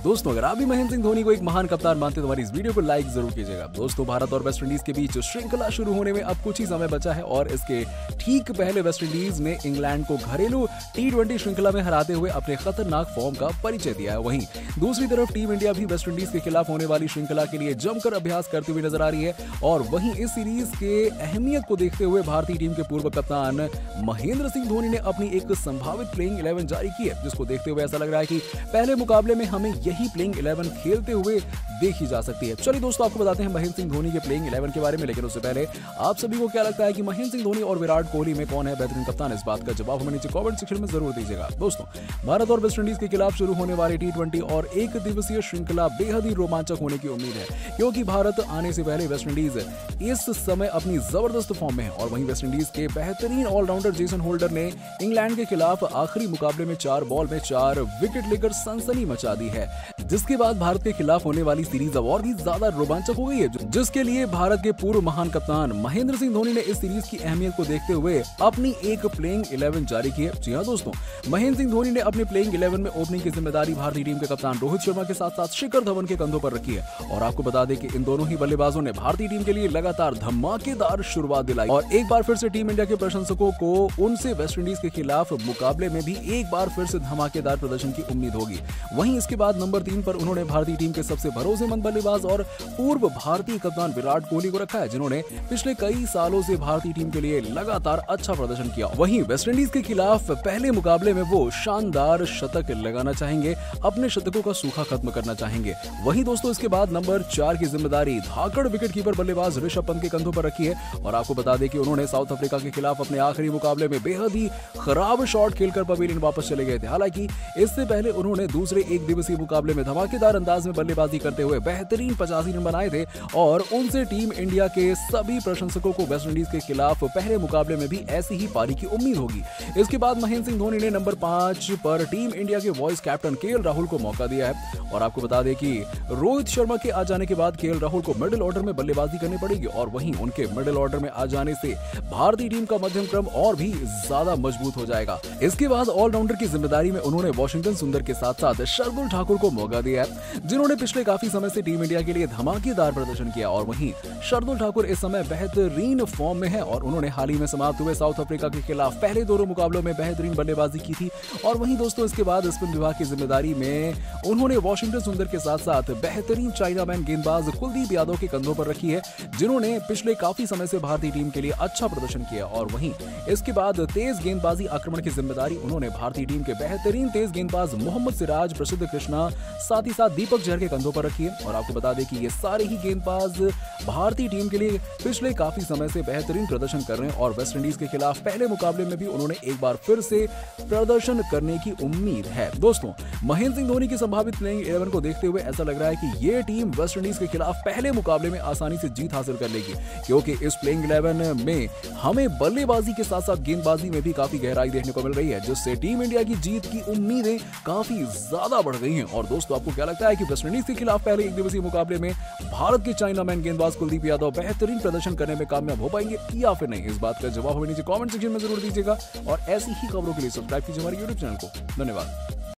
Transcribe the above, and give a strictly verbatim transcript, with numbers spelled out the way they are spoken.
दोस्तों अगर आप भी महेंद्र सिंह धोनी को एक महान कप्तान मानते हैं तो हमारी इस वीडियो को लाइक जरूर कीजिएगा। दोस्तों भारत और वेस्ट इंडीज के बीच श्रृंखला शुरू होने में अब कुछ ही समय बचा है और इसके ठीक पहले वेस्ट इंडीज ने इंग्लैंड को घरेलू टी ट्वेंटी श्रृंखला में हराते हुए अपने खतरनाक फॉर्म का परिचय दिया है। वहीं दूसरी तरफ टीम इंडिया भी वेस्ट इंडीज के खिलाफ होने वाली श्रृंखला के लिए जमकर अभ्यास करती हुई नजर आ रही है और वहीं इस सीरीज के अहमियत को देखते हुए भारतीय टीम के पूर्व कप्तान महेंद्र सिंह धोनी ने अपनी एक संभावित प्लेइंग इलेवन जारी की है, जिसको देखते हुए ऐसा लग रहा है कि पहले मुकाबले में हमें यही प्लेइंग इलेवन खेलते हुए देखी जा सकती है। चलिए दोस्तों आपको बताते हैं महेंद्र सिंह धोनी के प्लेइंग इलेवन के बारे में, लेकिन उससे पहले आप सभी को क्या लगता है कि महेंद्र सिंह धोनी और विराट कोहली में कौन है बेहतरीन कप्तान? इस बात का जवाब हमें नीचे कमेंट सेक्शन में जरूर दीजिएगा। दोस्तों भारत और वेस्ट इंडीज के खिलाफ शुरू होने वाली टी ट्वेंटी और एक दिवसीय श्रृंखला बेहद ही रोमांचक होने की उम्मीद है, क्योंकि भारत आने से पहले वेस्ट इंडीज इस समय अपनी जबरदस्त फॉर्म में है और वहीं वेस्ट इंडीज के बेहतरीन ऑलराउंडर जेसन होल्डर ने इंग्लैंड के खिलाफ आखिरी मुकाबले में चार बॉल में चार विकेट लेकर सनसनी मचा दी है, जिसके बाद भारत के खिलाफ होने वाली सीरीज अब और भी ज्यादा रोमांचक हो गई है, जिसके लिए भारत के पूर्व महान कप्तान महेंद्र सिंह धोनी ने इस सीरीज की अहमियत को देखते हुए अपनी एक प्लेइंग इलेवन जारी की है। जी हां दोस्तों, महेंद्र सिंह धोनी ने अपने प्लेइंग इलेवन में ओपनिंग की जिम्मेदारी भारतीय टीम के कप्तान रोहित शर्मा के साथ साथ शिखर धवन के कंधों पर रखी है और आपको बता दें कि इन दोनों ही बल्लेबाजों ने भारतीय टीम के लिए लगातार धमाकेदार शुरुआत दिलाई और एक बार फिर से टीम इंडिया के प्रशंसकों को उनसे वेस्ट इंडीज के खिलाफ मुकाबले में भी एक बार फिर से धमाकेदार प्रदर्शन की उम्मीद होगी। वहीं इसके बाद नंबर तीन पर उन्होंने भारतीय टीम के सबसे भरोसेमंद बल्लेबाज और पूर्व भारतीय कप्तान विराट कोहली को रखा है, जिन्होंने पिछले कई सालों से भारतीय टीम के लिए लगातार अच्छा प्रदर्शन किया। वहीं वेस्ट इंडीज के खिलाफ पहले मुकाबले में वो शानदार शतक लगाना चाहेंगे, अपने शतकों का सूखा खत्म करना चाहेंगे। वहीं दोस्तों इसके बाद नंबर चार की जिम्मेदारी धाकड़ विकेटकीपर बल्लेबाज ऋषभ पंत के कंधों पर रखी है और आपको बता दें कि उन्होंने साउथ अफ्रीका के खिलाफ अपने आखिरी मुकाबले में बेहद ही खराब शॉट खेलकर पवेलियन वापस चले गए थे। हालांकि इससे पहले उन्होंने दूसरे एक दिवसीय मुकाबले में धमाकेदार अंदाज में बल्लेबाजी करते हुए बेहतरीन पचासी रन बनाए थे और उनसे टीम इंडिया के सभी प्रशंसकों को वेस्ट इंडीज के खिलाफ पहले मुकाबले में भी ऐसी ही पारी की उम्मीद होगी। इसके बाद महेंद्र सिंह धोनी ने नंबर पांच पर टीम इंडिया के वॉइस कैप्टन केएल राहुल को मौका दिया है और आपको बता दें कि रोहित शर्मा के आ जाने के बाद केएल राहुल को मिडिल ऑर्डर में बल्लेबाजी करनी पड़ेगी और वहीं उनके मिडिल ऑर्डर में आ जाने से भारतीय टीम का मध्यम क्रम और भी ज्यादा मजबूत हो जाएगा। इसके बाद ऑलराउंडर की जिम्मेदारी में उन्होंने वाशिंगटन सुंदर के साथ साथ शार्दुल ठाकुर को मौका दिया है, जिन्होंने पिछले काफी समय से टीम इंडिया के लिए धमाकेदार प्रदर्शन किया और वहीं शार्दुल ठाकुर इस समय बेहतरीन फॉर्म में है और उन्होंने हाल ही में समाप्त हुए साउथ अफ्रीका के खिलाफ पहले दोनों मुकाबलों में बेहतरीन बल्लेबाजी की थी और वहीं दोस्तों इसके बाद स्पिन विभाग की जिम्मेदारी में उन्होंने वाशिंगटन सुंदर के साथ साथ बेहतरीन चाइनामैन गेंदबाज कुलदीप यादव के कंधों पर रखी है, जिन्होंने पिछले काफी समय से भारतीय टीम के लिए अच्छा प्रदर्शन किया और वहीं इसके बाद तेज गेंदबाजी आक्रमण की जिम्मेदारी उन्होंने भारतीय टीम के बेहतरीन तेज गेंदबाज मोहम्मद सिराज, प्रसिद्ध कृष्णा, साथ ही साथ दीपक जहर के कंधों पर रखी है और आपको बता दें कि ये सारे ही गेंदबाज भारतीय टीम के लिए पिछले काफी समय से बेहतरीन प्रदर्शन कर रहे हैं और वेस्ट इंडीज के खिलाफ पहले मुकाबले में भी उन्होंने एक बार फिर से प्रदर्शन करने की उम्मीद है। दोस्तों महेंद्र सिंह धोनी की संभावित प्लेइंग इलेवन को देखते हुए ऐसा लग रहा है कि ये टीम वेस्ट इंडीज के खिलाफ पहले मुकाबले में आसानी से जीत हासिल कर लेगी, क्योंकि इस प्लेइंग इलेवन में हमें बल्लेबाजी के साथ साथ गेंदबाजी में भी काफी गहराई देखने को मिल रही है, जिससे टीम इंडिया की जीत की उम्मीदें काफी ज्यादा बढ़ गई हैं। और दोस्तों आपको क्या लगता है कि वेस्ट इंडीज के खिलाफ पहले एक दिवसीय मुकाबले में भारत के चाइनामैन गेंदबाज कुलदीप यादव बेहतरीन प्रदर्शन करने में कामयाब हो पाएंगे या फिर नहीं? इस बात का जवाब हमें नीचे कमेंट सेक्शन में जरूर दीजिएगा और ऐसी ही खबरों के लिए सब्सक्राइब कीजिए हमारे यूट्यूब चैनल को। धन्यवाद।